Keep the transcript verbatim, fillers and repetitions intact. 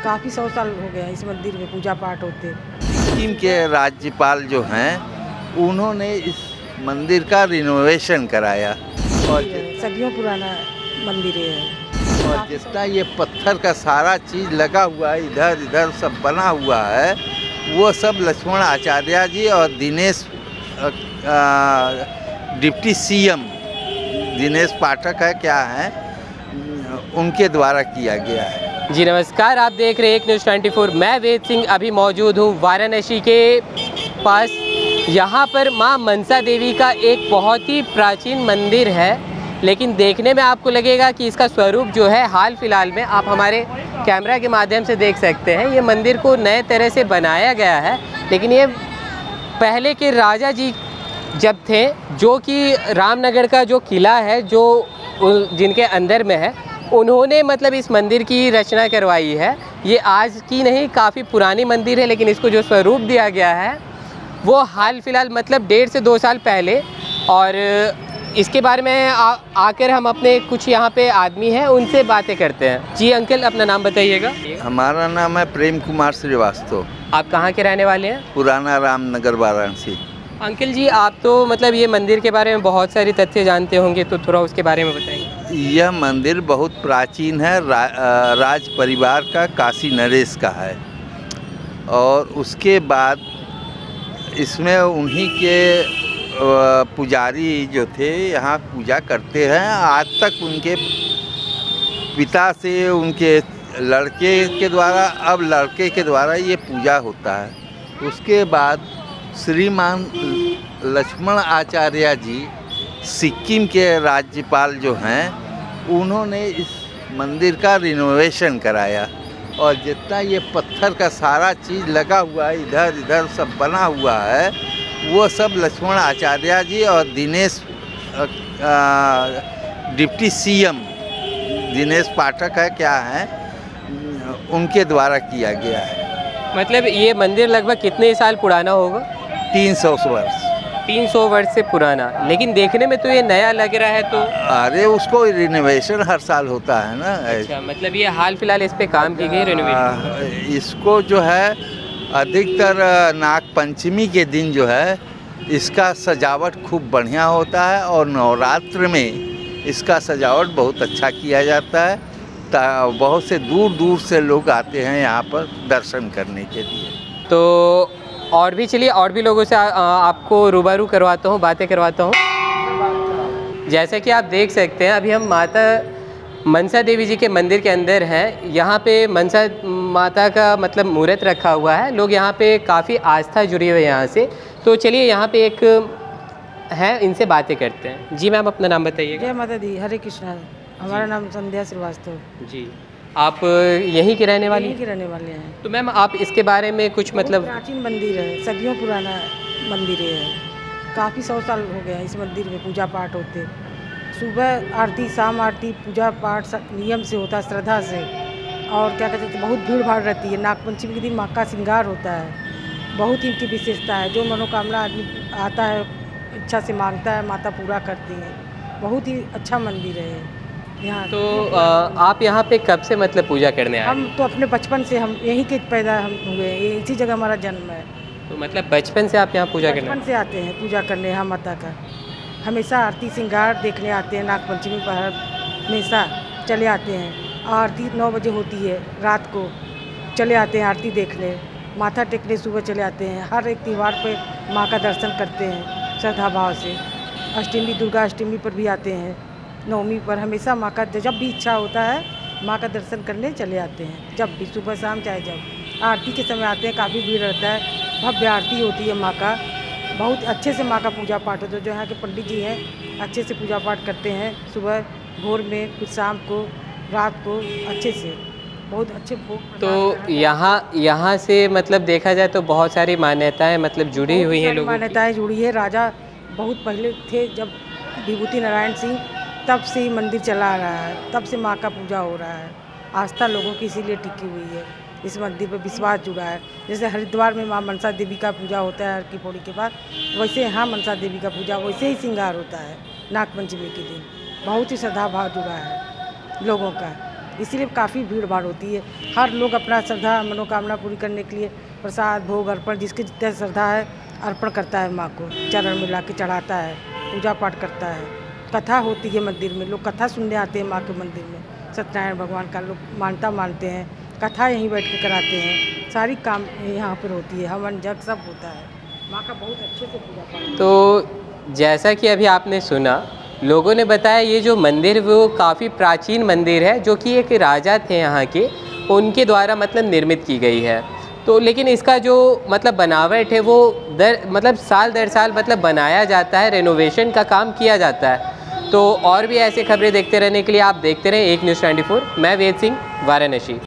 काफ़ी सौ साल हो गया इस मंदिर में पूजा पाठ होते। सिक्किम के राज्यपाल जो हैं उन्होंने इस मंदिर का रिनोवेशन कराया और सदियों पुराना मंदिर है और जितना ये पत्थर का सारा चीज़ लगा हुआ है, इधर इधर सब बना हुआ है, वो सब लक्ष्मण आचार्य जी और दिनेश डिप्टी सीएम दिनेश पाठक है क्या है, उनके द्वारा किया गया है। जी नमस्कार, आप देख रहे हैं एक न्यूज़ ट्वेंटी फोर। मैं वेद सिंह अभी मौजूद हूँ वाराणसी के पास। यहाँ पर माँ मनसा देवी का एक बहुत ही प्राचीन मंदिर है, लेकिन देखने में आपको लगेगा कि इसका स्वरूप जो है हाल फिलहाल में आप हमारे कैमरा के माध्यम से देख सकते हैं। ये मंदिर को नए तरह से बनाया गया है, लेकिन ये पहले के राजा जी जब थे, जो कि रामनगर का जो किला है जो जिनके अंदर में है, उन्होंने मतलब इस मंदिर की रचना करवाई है। ये आज की नहीं, काफ़ी पुरानी मंदिर है, लेकिन इसको जो स्वरूप दिया गया है वो हाल फिलहाल मतलब डेढ़ से दो साल पहले। और इसके बारे में आ, आकर हम अपने कुछ यहाँ पे आदमी हैं उनसे बातें करते हैं। जी अंकल, अपना नाम बताइएगा। हमारा नाम है प्रेम कुमार श्रीवास्तव। आप कहाँ के रहने वाले हैं? पुराना रामनगर वाराणसी। अंकल जी, आप तो मतलब ये मंदिर के बारे में बहुत सारी तथ्य जानते होंगे, तो थोड़ा उसके बारे में बताइए। यह मंदिर बहुत प्राचीन है, रा, राज परिवार का, काशी नरेश का है। और उसके बाद इसमें उन्हीं के पुजारी जो थे यहाँ पूजा करते हैं। आज तक उनके पिता से उनके लड़के के द्वारा, अब लड़के के द्वारा ये पूजा होता है। उसके बाद श्रीमान लक्ष्मण आचार्य जी सिक्किम के राज्यपाल जो हैं उन्होंने इस मंदिर का रिनोवेशन कराया और जितना ये पत्थर का सारा चीज़ लगा हुआ है, इधर इधर सब बना हुआ है, वो सब लक्ष्मण आचार्य जी और दिनेश डिप्टी सीएम दिनेश पाठक है क्या है, उनके द्वारा किया गया है। मतलब ये मंदिर लगभग कितने साल पुराना होगा? तीन सौ वर्ष। तीन सौ वर्ष से पुराना, लेकिन देखने में तो ये नया लग रहा है। तो अरे उसको रिनोवेशन हर साल होता है ना। अच्छा, मतलब ये हाल फिलहाल इस पे काम की गई रिनोवेशन। इसको जो है अधिकतर नाग पंचमी के दिन जो है इसका सजावट खूब बढ़िया होता है और नवरात्र में इसका सजावट बहुत अच्छा किया जाता है। बहुत से दूर दूर से लोग आते हैं यहाँ पर दर्शन करने के लिए। तो और भी चलिए, और भी लोगों से आ, आपको रूबरू करवाता हूँ, बातें करवाता हूँ। जैसे कि आप देख सकते हैं, अभी हम माता मनसा देवी जी के मंदिर के अंदर हैं। यहाँ पे मनसा माता का मतलब मूर्त रखा हुआ है। लोग यहाँ पे काफ़ी आस्था जुड़ी हुई है यहाँ से। तो चलिए, यहाँ पे एक है, इनसे बातें करते हैं। जी मैम, अपना नाम बताइएगा। जय माता दी, हरे कृष्णा। हमारा नाम संध्या श्रीवास्तव। जी, आप यहीं के रहने वाली? यहीं के रहने वाले हैं। तो मैम, आप इसके बारे में कुछ मतलब? प्राचीन मंदिर है, सदियों पुराना मंदिर है। काफ़ी सौ साल हो गया इस मंदिर में पूजा पाठ होते। सुबह आरती, शाम आरती, पूजा पाठ नियम से होता है, श्रद्धा से। और क्या कहते हैं, बहुत भीड़ भाड़ रहती है। नागपंचमी के दिन माँ का श्रृंगार होता है। बहुत ही इनकी विशेषता है। जो मनोकामना आदमी आता है, इच्छा से मांगता है, माता पूरा करती है। बहुत ही अच्छा मंदिर है यहाँ। तो आ, आप यहाँ पे कब से मतलब पूजा करने आए? हम तो अपने बचपन से, हम यहीं के पैदा हम हुए, इसी जगह हमारा जन्म है। तो मतलब बचपन से आप यहाँ पूजा करने? बचपन से आते हैं पूजा करने यहाँ माता का। हमेशा आरती श्रृंगार देखने आते हैं। नागपंचमी पर हमेशा चले आते हैं। आरती नौ बजे होती है रात को, चले आते हैं आरती देखने, माथा टेकने सुबह चले आते हैं। हर एक त्यौहार पे माँ का दर्शन करते हैं श्रद्धा भाव से। अष्टमी, दुर्गा अष्टमी पर भी आते हैं, नवमी पर। हमेशा माँ का जब भी इच्छा होता है माँ का दर्शन करने चले आते हैं। जब भी, सुबह शाम, चाहे जब। आरती के समय आते हैं, काफ़ी भीड़ रहता है। भव्य आरती होती है माँ का, बहुत अच्छे से माँ का पूजा पाठ होता है। जो यहाँ के पंडित जी हैं अच्छे से पूजा पाठ करते हैं। सुबह भोर में, फिर शाम को, रात को, अच्छे से, बहुत अच्छे भोग। तो यहाँ यहाँ से मतलब देखा जाए तो बहुत सारी मान्यताएँ मतलब जुड़ी हुई हैं लोगों की। मान्यताएँ जुड़ी है। राजा बहुत पहले थे, जब विभूति नारायण सिंह, तब से ही मंदिर चला आ रहा है, तब से माँ का पूजा हो रहा है। आस्था लोगों की इसीलिए टिकी हुई है, इस मंदिर पर विश्वास जुड़ा है। जैसे हरिद्वार में माँ मनसा देवी का पूजा होता है हर की पौड़ी के बाद, वैसे यहाँ मनसा देवी का पूजा वैसे ही श्रृंगार होता है नागपंचमी के दिन। बहुत ही श्रद्धा भाव जुड़ा है लोगों का। इसीलिए काफ़ी भीड़ भाड़ होती है। हर लोग अपना श्रद्धा मनोकामना पूरी करने के लिए प्रसाद भोग अर्पण जिसकी जितना श्रद्धा है अर्पण करता है, माँ को चरण में ला के चढ़ाता है, पूजा पाठ करता है। कथा होती है मंदिर में, लोग कथा सुनने आते हैं माँ के मंदिर में। सत्यनारायण भगवान का लोग मानता मानते हैं, कथा यहीं बैठ के कराते हैं, सारी काम यहाँ पर होती है, हवन जग सब होता है। माँ का बहुत अच्छे से पूजा पाठ। तो जैसा कि अभी आपने सुना, लोगों ने बताया ये जो मंदिर वो काफ़ी प्राचीन मंदिर है, जो कि एक राजा थे यहाँ के, उनके द्वारा मतलब निर्मित की गई है। तो लेकिन इसका जो मतलब बनावट है वो दर मतलब साल दर साल मतलब बनाया जाता है, रेनोवेशन का काम किया जाता है। तो और भी ऐसे खबरें देखते रहने के लिए आप देखते रहें एक न्यूज़ ट्वेंटी फोर। मैं वेद सिंह, वाराणसी।